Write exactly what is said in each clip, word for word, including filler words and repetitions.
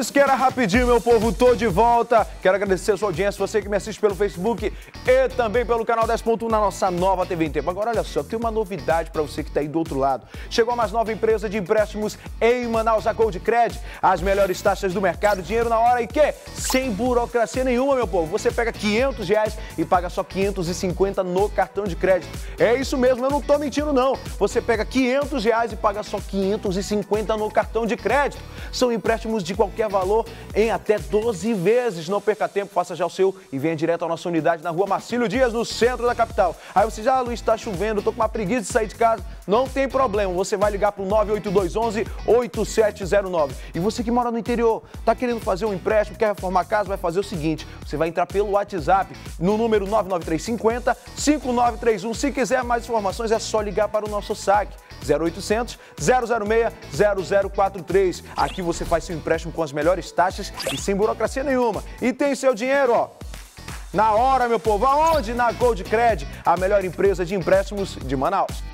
Isso que era rapidinho, meu povo, tô de volta. Quero agradecer a sua audiência, você que me assiste pelo Facebook e também pelo canal dez ponto um na nossa nova T V em Tempo. Agora, olha só, tem uma novidade para você que está aí do outro lado. Chegou a mais nova empresa de empréstimos em Manaus, a Gold Cred. As melhores taxas do mercado, dinheiro na hora e quê? Sem burocracia nenhuma, meu povo. Você pega quinhentos reais e paga só quinhentos e cinquenta no cartão de crédito. É isso mesmo, eu não tô mentindo não. Você pega quinhentos reais e paga só quinhentos e cinquenta no cartão de crédito. São empréstimos de qualquer valor em até doze vezes. Não perca tempo, faça já o seu e venha direto à nossa unidade na rua Marcílio Dias, no centro da capital. Aí você já, ah, Luiz, está chovendo, eu tô com uma preguiça de sair de casa. Não tem problema, você vai ligar para o nove oito dois um um oito sete zero nove. E você que mora no interior, tá querendo fazer um empréstimo, quer reformar a casa, vai fazer o seguinte, você vai entrar pelo WhatsApp no número nove nove três cinco zero cinco nove três um. Se quiser mais informações, é só ligar para o nosso saque zero oitocentos, zero zero seis, zero zero quatro três. Aqui você faz seu empréstimo com as melhores taxas e sem burocracia nenhuma. E tem seu dinheiro, ó, na hora, meu povo. Aonde? Na Gold Cred, a melhor empresa de empréstimos de Manaus.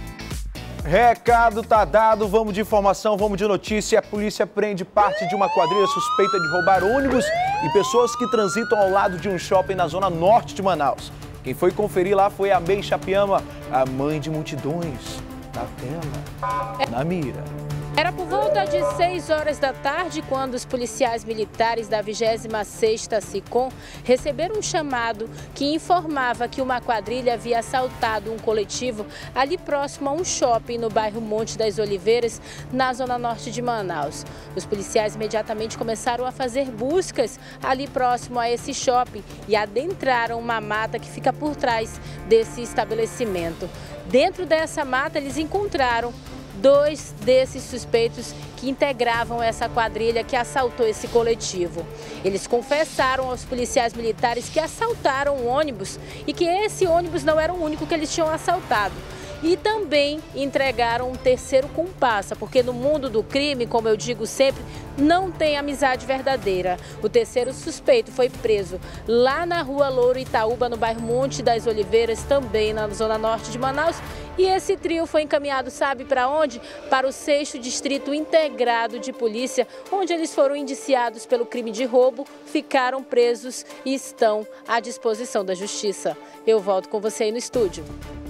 Recado tá dado, vamos de informação, vamos de notícia. A polícia prende parte de uma quadrilha suspeita de roubar ônibus e pessoas que transitam ao lado de um shopping na zona norte de Manaus. Quem foi conferir lá foi a May Chapiama, a mãe de multidões. Na tela, na mira. Era por volta de seis horas da tarde quando os policiais militares da vigésima sexta SICOM receberam um chamado que informava que uma quadrilha havia assaltado um coletivo ali próximo a um shopping no bairro Monte das Oliveiras, na zona norte de Manaus. Os policiais imediatamente começaram a fazer buscas ali próximo a esse shopping e adentraram uma mata que fica por trás desse estabelecimento. Dentro dessa mata, eles encontraram dois desses suspeitos que integravam essa quadrilha que assaltou esse coletivo. Eles confessaram aos policiais militares que assaltaram o ônibus e que esse ônibus não era o único que eles tinham assaltado. E também entregaram um terceiro comparsa, porque no mundo do crime, como eu digo sempre, não tem amizade verdadeira. O terceiro suspeito foi preso lá na rua Louro Itaúba, no bairro Monte das Oliveiras, também na zona norte de Manaus. E esse trio foi encaminhado, sabe para onde? Para o sexto Distrito Integrado de Polícia, onde eles foram indiciados pelo crime de roubo, ficaram presos e estão à disposição da Justiça. Eu volto com você aí no estúdio.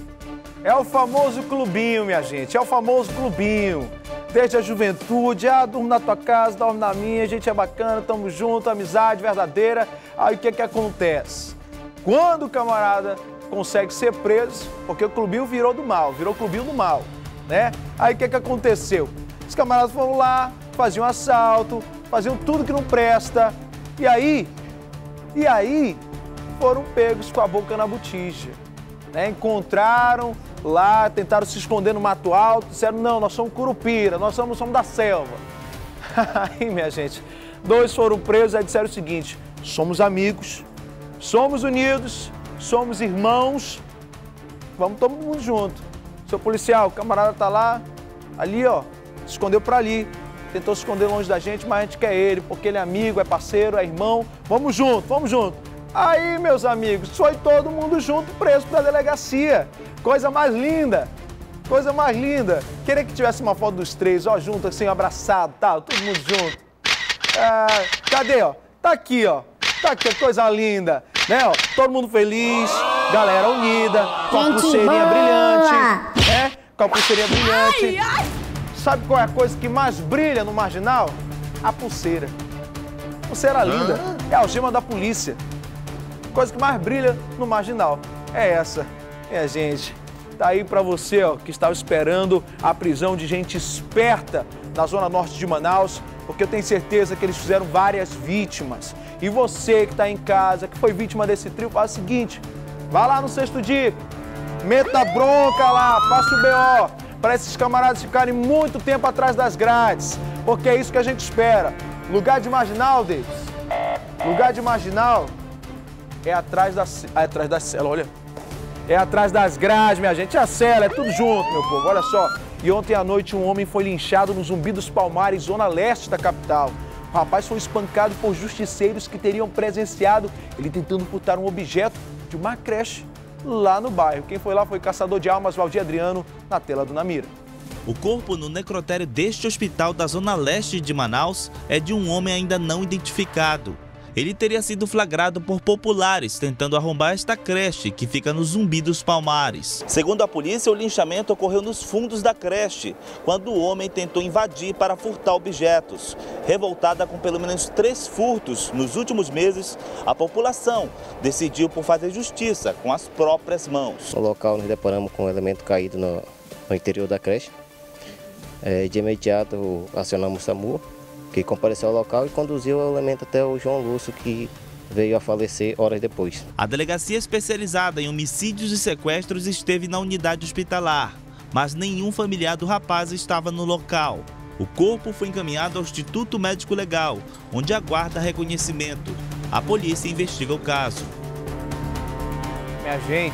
É o famoso clubinho, minha gente, é o famoso clubinho. Desde a juventude, ah, durmo na tua casa, dorme na minha, a gente é bacana, tamo junto, amizade verdadeira. Aí o que que acontece? Quando o camarada consegue ser preso, porque o clubinho virou do mal, virou clubinho do mal, né? Aí o que que aconteceu? Os camaradas foram lá, faziam assalto, faziam tudo que não presta. E aí, e aí foram pegos com a boca na botija, né? Encontraram lá, tentaram se esconder no mato alto, disseram, não, nós somos curupira, nós somos, somos da selva. Aí, minha gente, dois foram presos, aí disseram o seguinte, somos amigos, somos unidos, somos irmãos, vamos todo mundo junto. Seu policial, o camarada tá lá, ali, ó, se escondeu pra ali, tentou se esconder longe da gente, mas a gente quer ele, porque ele é amigo, é parceiro, é irmão, vamos junto, vamos junto. Aí, meus amigos, foi todo mundo junto preso pra delegacia. Coisa mais linda, coisa mais linda. Queria que tivesse uma foto dos três, ó, junto assim, abraçado, tá, todo mundo junto. Ah, cadê, ó? Tá aqui, ó. Tá aqui, coisa linda, né, ó? Todo mundo feliz, galera unida, com a pulseirinha brilhante, né? Com a pulseirinha brilhante. Ai, ai. Sabe qual é a coisa que mais brilha no Marginal? A pulseira. Pulseira linda, é a algema da polícia. Coisa que mais brilha no Marginal é essa, minha gente. Tá aí pra você, ó, que estava esperando a prisão de gente esperta na zona norte de Manaus, porque eu tenho certeza que eles fizeram várias vítimas. E você que tá em casa, que foi vítima desse trio, faz o seguinte, vai lá no sexto dia, meta bronca lá, faça o B O, para esses camaradas ficarem muito tempo atrás das grades, porque é isso que a gente espera. Lugar de Marginal, Davis, lugar de Marginal é atrás da, é atrás da cela, olha. É atrás das grades, minha gente. É a cela, é tudo junto, meu povo. Olha só. E ontem à noite um homem foi linchado no Zumbi dos Palmares, zona leste da capital. O rapaz foi espancado por justiceiros que teriam presenciado ele tentando furtar um objeto de uma creche lá no bairro. Quem foi lá foi o caçador de almas Valdir Adriano, na tela do Namira. O corpo no necrotério deste hospital da zona leste de Manaus é de um homem ainda não identificado. Ele teria sido flagrado por populares tentando arrombar esta creche, que fica no Zumbi dos Palmares. Segundo a polícia, o linchamento ocorreu nos fundos da creche, quando o homem tentou invadir para furtar objetos. Revoltada com pelo menos três furtos nos últimos meses, a população decidiu por fazer justiça com as próprias mãos. No local, nos deparamos com um elemento caído no, no interior da creche. É, de imediato, acionamos o SAMU, que compareceu ao local e conduziu o elemento até o João Lúcio, que veio a falecer horas depois. A delegacia especializada em homicídios e sequestros esteve na unidade hospitalar, mas nenhum familiar do rapaz estava no local. O corpo foi encaminhado ao Instituto Médico Legal, onde aguarda reconhecimento. A polícia investiga o caso. Minha gente,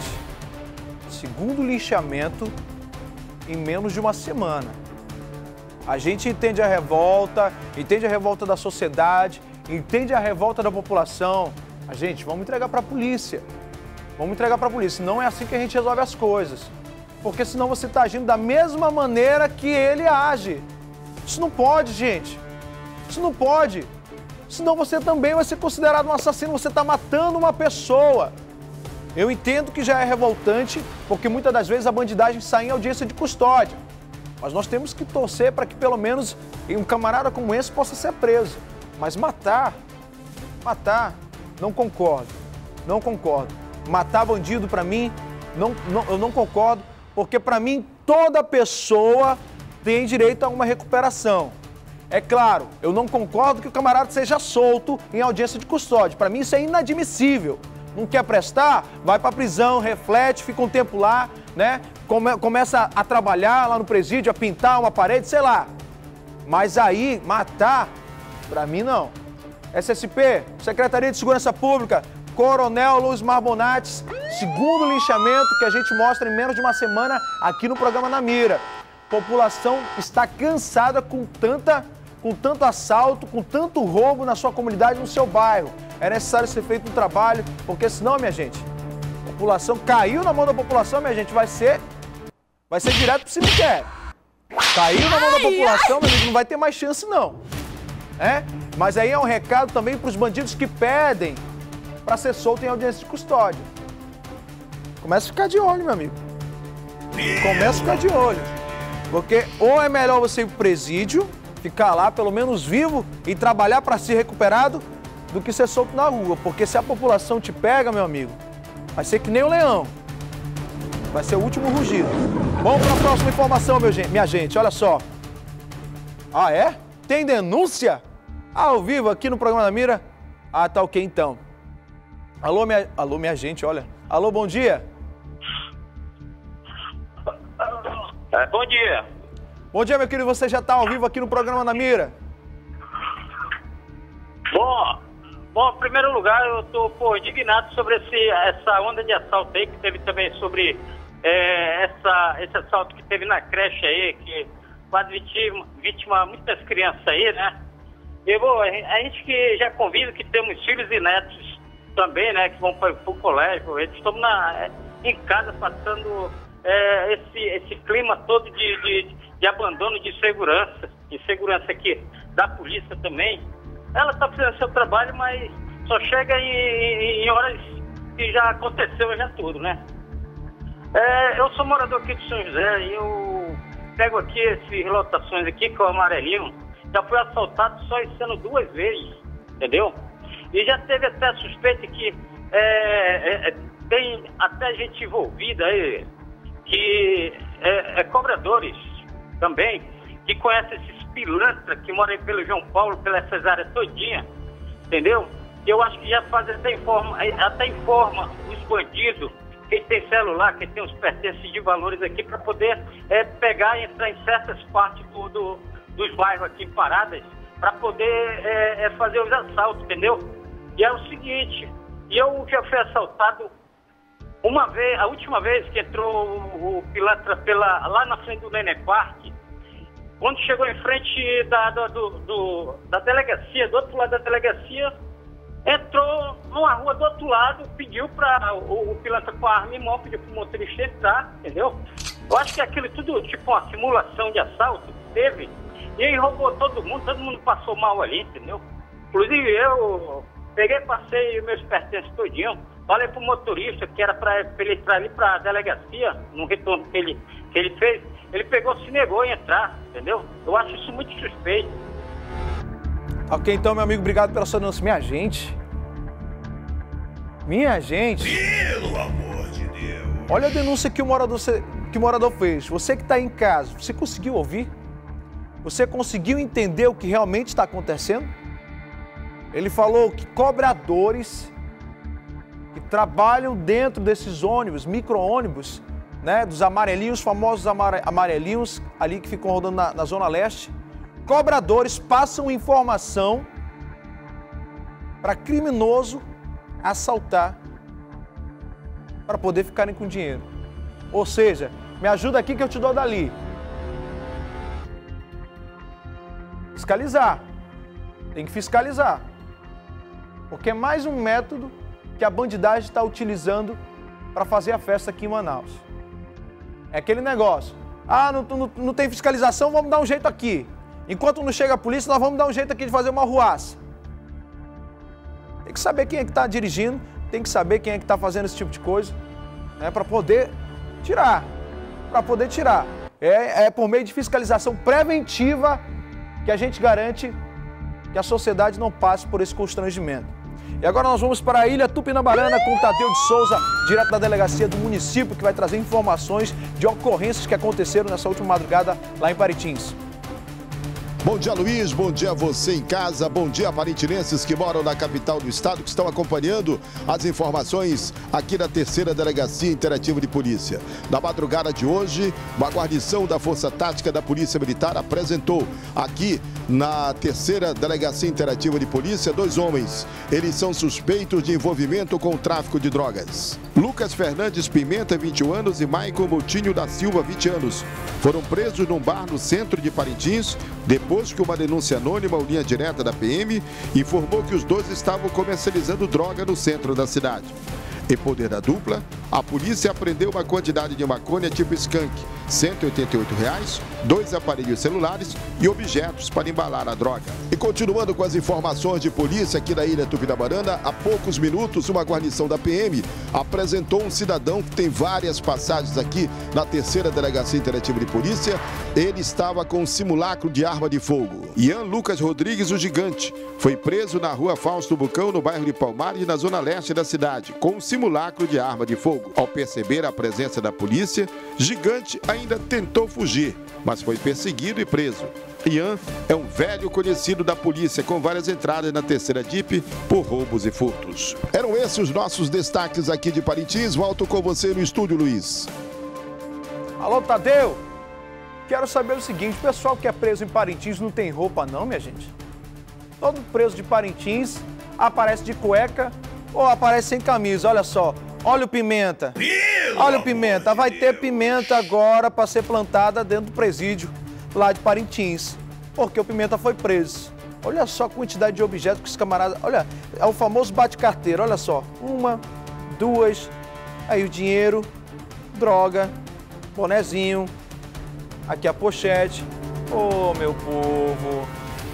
segundo linchamento em menos de uma semana. A gente entende a revolta, entende a revolta da sociedade, entende a revolta da população. A gente, vamos entregar para a polícia. Vamos entregar para a polícia. Não é assim que a gente resolve as coisas. Porque senão você está agindo da mesma maneira que ele age. Isso não pode, gente. Isso não pode. Senão você também vai ser considerado um assassino. Você está matando uma pessoa. Eu entendo que já é revoltante, porque muitas das vezes a bandidagem sai em audiência de custódia. Mas nós temos que torcer para que pelo menos um camarada como esse possa ser preso. Mas matar, matar, não concordo, não concordo. Matar bandido para mim, não, não, eu não concordo, porque para mim toda pessoa tem direito a uma recuperação. É claro, eu não concordo que o camarada seja solto em audiência de custódia. Para mim isso é inadmissível. Não quer prestar? Vai para a prisão, reflete, fica um tempo lá, né? Come, começa a trabalhar lá no presídio, a pintar uma parede, sei lá. Mas aí, matar, pra mim não. S S P, Secretaria de Segurança Pública, Coronel Luiz Marbonates, segundo linchamento que a gente mostra em menos de uma semana aqui no programa Na Mira. População está cansada com, tanta, com tanto assalto, com tanto roubo na sua comunidade, no seu bairro. É necessário ser feito um trabalho, porque senão, minha gente, a população caiu na mão da população, minha gente, vai ser, vai ser direto pro cemitério. Caiu na mão da população, meu amigo, não vai ter mais chance, não. É? Mas aí é um recado também para os bandidos que pedem para ser solto em audiência de custódia. Começa a ficar de olho, meu amigo. Começa a ficar de olho. Porque ou é melhor você ir pro presídio, ficar lá pelo menos vivo e trabalhar para ser recuperado, do que ser solto na rua. Porque se a população te pega, meu amigo, vai ser que nem o leão. Vai ser o último rugido. Vamos para a próxima informação, meu, minha gente. Olha só. Ah, é? Tem denúncia? Ao vivo aqui no programa Na Mira? Ah, tá ok então. Alô, minha, alô, minha gente, olha. Alô, bom dia. É, bom dia. Bom dia, meu querido. Você já está ao vivo aqui no programa Na Mira? Bom, bom, em primeiro lugar, eu estou indignado sobre esse, essa onda de assalto aí que teve também sobre é, essa, esse assalto que teve na creche aí, que quase vítima, vítima muitas crianças aí, né? E, bom, a gente que já convive, que temos filhos e netos também, né, que vão para o colégio, eles estão na, em casa passando é, esse, esse clima todo de, de, de abandono de segurança, insegurança aqui da polícia também. Ela está fazendo seu trabalho, mas só chega em, em, em horas que já aconteceu, já tudo, né? É, eu sou morador aqui de São José e eu pego aqui essas lotações aqui, que é o amarelinho, já fui assaltado só esse ano duas vezes, entendeu? E já teve até suspeita que é, é, tem até gente envolvida aí, que é, é cobradores também, que conhece esses pilantras que moram aí pelo João Paulo, pelas essas áreas todinha, entendeu? Eu acho que já faz até informa, até informa os bandidos, quem tem celular, quem tem os pertences de valores aqui, para poder é, pegar e entrar em certas partes do, do, dos bairros aqui em Paradas, para poder é, é fazer os assaltos, entendeu? E é o seguinte, eu já fui assaltado uma vez, a última vez que entrou o, o pilantra pela, lá na frente do Nenê Park, quando chegou em frente da, da, do, do, da delegacia, do outro lado da delegacia, entrou numa rua do outro lado, pediu para o, o pilantra com a arma em mão, pediu para o motorista entrar, entendeu? Eu acho que aquilo tudo, tipo uma simulação de assalto, teve. E aí roubou todo mundo, todo mundo passou mal ali, entendeu? Inclusive eu peguei, passei meus pertences todinho. Falei pro motorista que era para ele entrar ali pra delegacia, no retorno que ele, que ele fez. Ele pegou, se negou a entrar, entendeu? Eu acho isso muito suspeito. Ok, então, meu amigo, obrigado pela sua denúncia. Minha gente. Minha gente. Pelo amor de Deus. Olha a denúncia que o morador, que o morador fez. Você que está em casa, você conseguiu ouvir? Você conseguiu entender o que realmente está acontecendo? Ele falou que cobradores que trabalham dentro desses ônibus, micro-ônibus, né, dos amarelinhos, famosos amarelinhos, ali que ficam rodando na, na Zona Leste, cobradores passam informação para criminoso assaltar para poder ficarem com dinheiro. Ou seja, me ajuda aqui que eu te dou dali. Fiscalizar. Tem que fiscalizar. Porque é mais um método que a bandidagem está utilizando para fazer a festa aqui em Manaus. É aquele negócio. Ah, não, não, não tem fiscalização, vamos dar um jeito aqui. Enquanto não chega a polícia, nós vamos dar um jeito aqui de fazer uma arruaça. Tem que saber quem é que está dirigindo, tem que saber quem é que está fazendo esse tipo de coisa, né, para poder tirar. Para poder tirar. É, é por meio de fiscalização preventiva que a gente garante que a sociedade não passe por esse constrangimento. E agora nós vamos para a Ilha Tupinabarana com o Tadeu de Souza, direto da delegacia do município, que vai trazer informações de ocorrências que aconteceram nessa última madrugada lá em Parintins. Bom dia, Luiz. Bom dia a você em casa. Bom dia, parintinenses que moram na capital do estado, que estão acompanhando as informações aqui na terceira Delegacia Interativa de Polícia. Na madrugada de hoje, uma guarnição da Força Tática da Polícia Militar apresentou aqui na terceira Delegacia Interativa de Polícia dois homens. Eles são suspeitos de envolvimento com o tráfico de drogas. Lucas Fernandes Pimenta, vinte e um anos, e Maicon Moutinho da Silva, vinte anos. Foram presos num bar no centro de Parintins, depois que uma denúncia anônima, ou linha direta da P M, informou que os dois estavam comercializando droga no centro da cidade. Em poder da dupla, a polícia apreendeu uma quantidade de maconha tipo skunk, cento e oitenta e oito reais, dois aparelhos celulares e objetos para embalar a droga. E continuando com as informações de polícia aqui na Ilha Tupinabarana, há poucos minutos uma guarnição da P M apresentou um cidadão que tem várias passagens aqui na terceira Delegacia Interativa de Polícia. Ele estava com um simulacro de arma de fogo. Ian Lucas Rodrigues, o Gigante, foi preso na rua Fausto Bucão, no bairro de Palmares, na zona leste da cidade, com um simulacro de arma de fogo. Ao perceber a presença da polícia, Gigante ainda tentou fugir, mas foi perseguido e preso. Ian é um velho conhecido da polícia, com várias entradas na terceira D I P por roubos e furtos. Eram esses os nossos destaques aqui de Parintins. Volto com você no estúdio, Luiz. Alô, Tadeu? Quero saber o seguinte, o pessoal que é preso em Parintins não tem roupa não, minha gente? Todo preso de Parintins aparece de cueca ou aparece sem camisa, olha só. Olha o Pimenta. Olha o Pimenta. Vai ter pimenta agora para ser plantada dentro do presídio lá de Parintins, porque o Pimenta foi preso. Olha só a quantidade de objetos que os camaradas... Olha, é o famoso bate-carteira, olha só. Uma, duas, aí o dinheiro, droga, bonezinho, aqui a pochete. Ô, meu povo.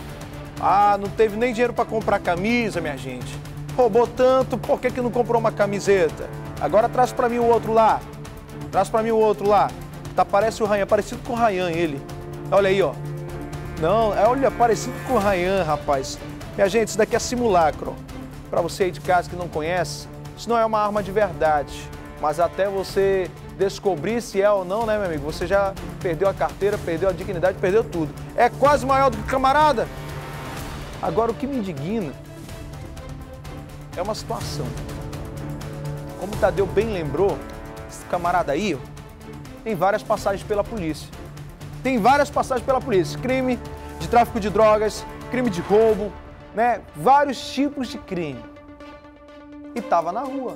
Ah, não teve nem dinheiro para comprar camisa, minha gente. Roubou tanto, por que que não comprou uma camiseta? Agora traz para mim o outro lá. Traz para mim o outro lá. Tá, parece o Ryan, parecido com o Ryan ele. Olha aí, ó. Não, é, olha, parecido com o Ryan, rapaz. Minha gente, isso daqui é simulacro. Para você aí de casa que não conhece, isso não é uma arma de verdade. Mas até você descobrir se é ou não, né, meu amigo? Você já perdeu a carteira, perdeu a dignidade, perdeu tudo. É quase maior do que o camarada. Agora, o que me indigna é uma situação. Como o Tadeu bem lembrou, esse camarada aí, ó, tem várias passagens pela polícia. Tem várias passagens pela polícia. Crime de tráfico de drogas, crime de roubo, né? Vários tipos de crime. E estava na rua.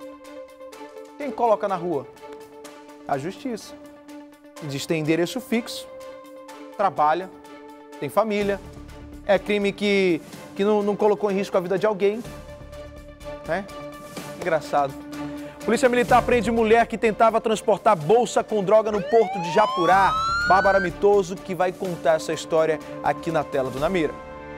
Quem coloca na rua? A justiça. Diz tem endereço fixo, trabalha, tem família, é crime que, que não, não colocou em risco a vida de alguém, né? Engraçado. Polícia Militar prende mulher que tentava transportar bolsa com droga no porto de Japurá. Bárbara Mitoso, que vai contar essa história aqui na tela do Namira.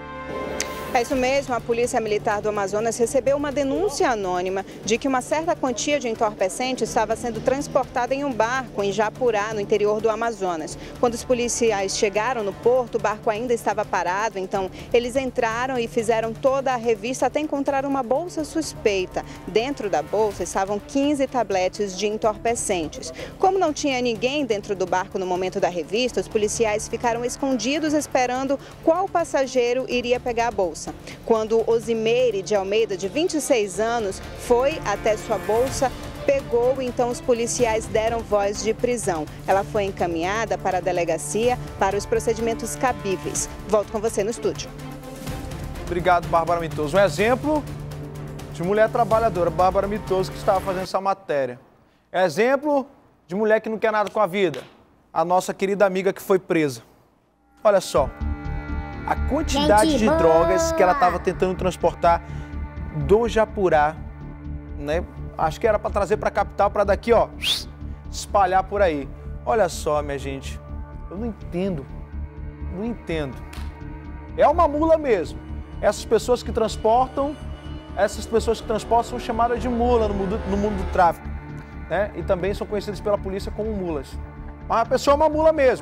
É isso mesmo, a Polícia Militar do Amazonas recebeu uma denúncia anônima de que uma certa quantia de entorpecente estava sendo transportada em um barco em Japurá, no interior do Amazonas. Quando os policiais chegaram no porto, o barco ainda estava parado, então eles entraram e fizeram toda a revista até encontrar uma bolsa suspeita. Dentro da bolsa estavam quinze tabletes de entorpecentes. Como não tinha ninguém dentro do barco no momento da revista, os policiais ficaram escondidos esperando qual passageiro iria pegar a bolsa. Quando Osimeire de Almeida, de vinte e seis anos, foi até sua bolsa, pegou, então os policiais deram voz de prisão. Ela foi encaminhada para a delegacia para os procedimentos cabíveis. Volto com você no estúdio. Obrigado, Bárbara Mitoso. Um exemplo de mulher trabalhadora, Bárbara Mitoso, que estava fazendo essa matéria. Exemplo de mulher que não quer nada com a vida, a nossa querida amiga que foi presa. Olha só. A quantidade de drogas que ela estava tentando transportar do Japurá, né? Acho que era para trazer para a capital, para daqui, ó, espalhar por aí. Olha só, minha gente, eu não entendo, não entendo. É uma mula mesmo. Essas pessoas que transportam, essas pessoas que transportam são chamadas de mula no mundo, no mundo do tráfico, né? E também são conhecidas pela polícia como mulas. Mas a pessoa é uma mula mesmo.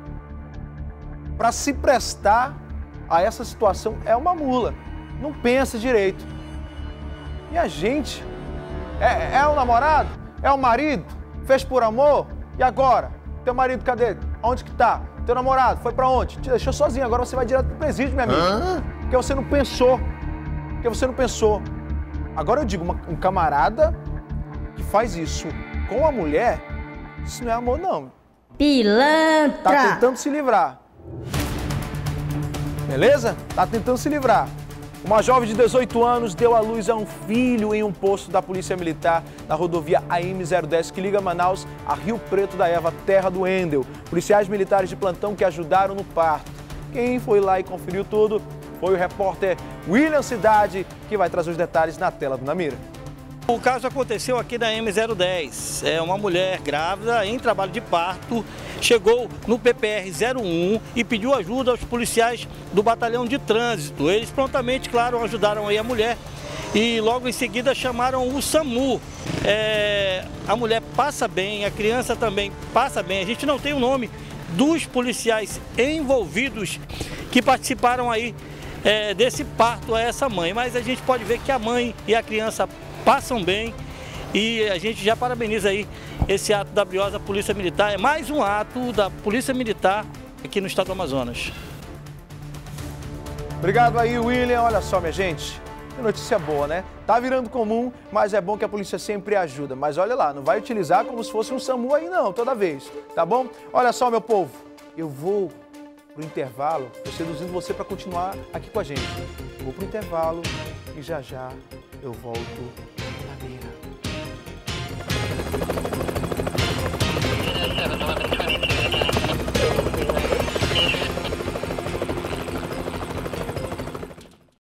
Para se prestar a essa situação é uma mula, não pensa direito. E a gente, é, é o namorado? É o marido? Fez por amor? E agora? Teu marido, cadê? Onde que tá? Teu namorado, foi pra onde? Te deixou sozinho, agora você vai direto pro presídio, minha amiga. Hã? Porque você não pensou, porque você não pensou. Agora eu digo, uma, um camarada que faz isso com a mulher, isso não é amor não. Pilantra! Tá tentando se livrar. Beleza? Tá tentando se livrar. Uma jovem de dezoito anos deu à luz a um filho em um posto da Polícia Militar na rodovia A M zero dez que liga Manaus a Rio Preto da Eva, terra do Endel. Policiais militares de plantão que ajudaram no parto. Quem foi lá e conferiu tudo foi o repórter William Cidade, que vai trazer os detalhes na tela do Namira. O caso aconteceu aqui na A M zero dez. É uma mulher grávida em trabalho de parto, chegou no P P R zero um e pediu ajuda aos policiais do batalhão de trânsito. Eles prontamente, claro, ajudaram aí a mulher e logo em seguida chamaram o SAMU. É, a mulher passa bem, a criança também passa bem. A gente não tem o nome dos policiais envolvidos que participaram aí é, desse parto a essa mãe, mas a gente pode ver que a mãe e a criança passam bem e a gente já parabeniza aí esse ato da briosa Polícia Militar. É mais um ato da Polícia Militar aqui no estado do Amazonas. Obrigado aí, William. Olha só, minha gente, que notícia boa, né? Tá virando comum, mas é bom que a polícia sempre ajuda. Mas olha lá, não vai utilizar como se fosse um SAMU aí não, toda vez, tá bom? Olha só, meu povo, eu vou pro intervalo, tô seduzindo você para continuar aqui com a gente. Eu vou pro intervalo e já já eu volto